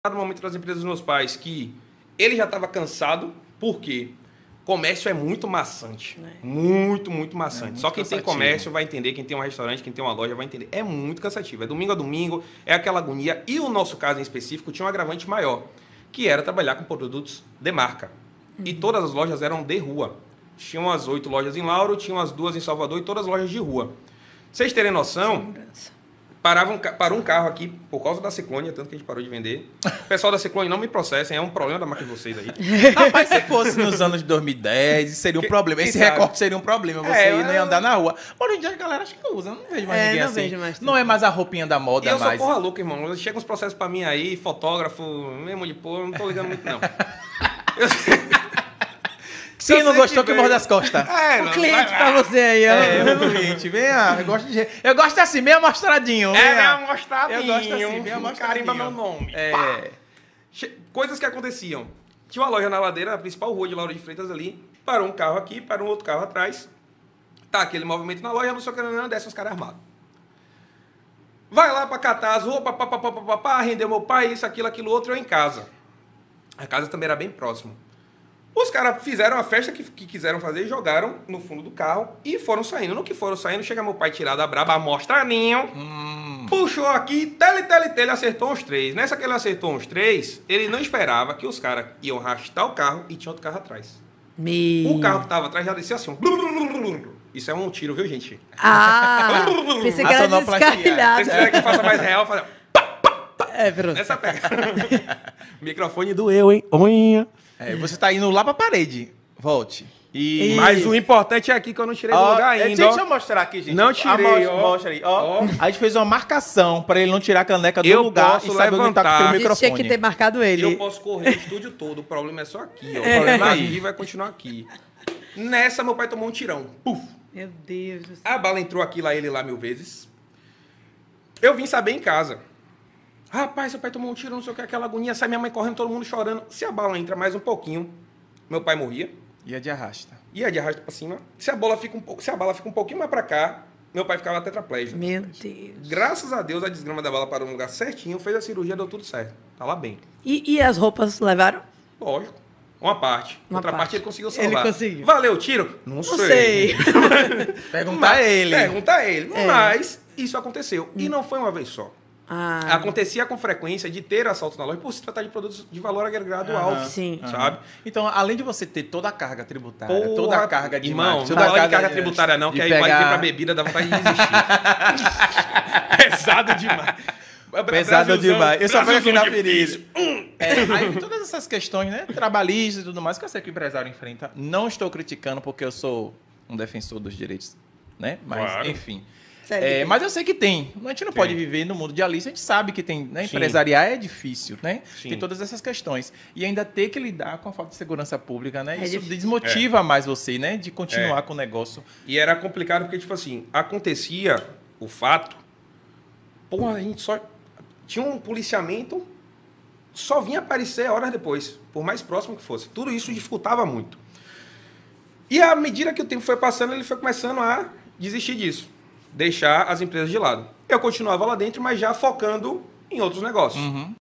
no momento das empresas dos meus pais que ele já estava cansado, porque comércio é muito maçante. Muito, muito maçante. Muito Só quem cansativo. tem comércio vai entender, quem tem um restaurante, quem tem uma loja vai entender. É muito cansativo. É domingo a domingo, é aquela agonia. E o nosso caso em específico tinha um agravante maior, que era trabalhar com produtos de marca. E todas as lojas eram de rua. Tinham as 8 lojas em Lauro, tinham as 2 em Salvador e todas as lojas de rua. Vocês terem noção, parou um carro aqui por causa da Ciclone, tanto que a gente parou de vender. O pessoal da Ciclone não me processem, é um problema da marca de vocês aí. Rapaz, se fosse nos anos de 2010, seria um problema. Esse recorte seria um problema. Você não ia andar na rua. Hoje em dia a galera acho que não usa. Eu não vejo mais ninguém não assim. vejo mais Não é mais a roupinha da moda E eu mais. sou porra louca, irmão. Chega uns processos pra mim aí, fotógrafo, mesmo de porra, eu não tô ligando muito, não. Quem não gostou que morda as costas. O cliente pra você aí, ó. O cliente, venha. Eu gosto assim, meio amostradinho. É, venha. amostradinho. Eu gosto assim, bem amostradinho. Carimba meu nome. Coisas que aconteciam. Tinha uma loja na ladeira, na principal rua de Lauro de Freitas ali. Parou um carro aqui, parou um outro carro atrás. Tá aquele movimento na loja, não sei o que, não, desce uns caras armados. Vai lá pra catar as roupas, render meu pai, isso, aquilo, outro, eu em casa. A casa também era bem próximo. Os caras fizeram a festa que quiseram fazer, jogaram no fundo do carro e foram saindo. No que foram saindo, chega meu pai tirado da braba, amostradinho, puxou aqui, tele, acertou uns 3. Nessa que ele acertou uns 3, ele não esperava que os caras iam arrastar o carro e tinha outro carro atrás. O carro que tava atrás já descia assim, Isso é um tiro, viu, gente? Pensei que era descarrilhado. Se vocês quiserem que faça mais real, fazer pronto. essa pega. O microfone doeu, hein? Unha. Você tá indo lá pra parede. Volte. Mas o importante é aqui que eu não tirei do lugar ainda. Deixa eu mostrar aqui, gente. Não tirei, mostra aí. A gente fez uma marcação pra ele não tirar a caneca do lugar posso e saber onde tá com o A gente microfone. tinha que ter marcado ele. Eu posso correr o estúdio todo, o problema é só aqui, ó. O problema aqui vai continuar aqui. Nessa, meu pai tomou um tirão. Puf! Meu Deus do céu. A bala entrou aqui, lá ele lá 1000 vezes. Eu vim saber em casa. Rapaz, seu pai tomou um tiro, não sei o que, aquela agonia, sai minha mãe correndo, todo mundo chorando. Se a bala entra mais um pouquinho, meu pai morria. Ia de arrasta. Ia de arrasta pra cima. Se a bala fica um pouquinho mais pra cá, meu pai ficava tetraplégico. Meu Deus. Graças a Deus, a desgrama da bala parou no lugar certinho, fez a cirurgia, deu tudo certo. Tá lá bem. E as roupas levaram? Lógico. Uma parte. Outra parte ele conseguiu salvar. Ele conseguiu. Valeu o tiro? Não sei. Pergunta a ele. Pergunta a ele. Mas isso aconteceu. E não foi uma vez só. Ah. Acontecia com frequência de ter assaltos na loja por se tratar de produtos de valor agregado alto. Sim. Sabe? Então, além de você ter toda a carga tributária, Porra, toda a carga de irmão, marketing, não fala de carga tributária não, que aí vai vir pra bebida, dá vontade de desistir. Pesado demais. Pesado demais. Eu só fui aqui na ferida. difícil. Aí todas essas questões, né, trabalhistas e tudo mais, que eu sei que o empresário enfrenta. Não estou criticando porque eu sou um defensor dos direitos, né? Mas, Claro. enfim. Sério? Mas eu sei que tem. A gente não pode viver no mundo de Alice, a gente sabe que tem, né? Sim. Empresariar é difícil, né? Sim. Tem todas essas questões. E ainda ter que lidar com a falta de segurança pública, né? É Isso difícil. desmotiva mais você, né? De continuar com o negócio. E era complicado porque, tipo assim, acontecia o fato, porra, a gente só tinha um policiamento, só vinha aparecer horas depois, por mais próximo que fosse. Tudo isso dificultava muito. E à medida que o tempo foi passando, ele foi começando a desistir disso, deixar as empresas de lado. Eu continuava lá dentro, mas já focando em outros negócios.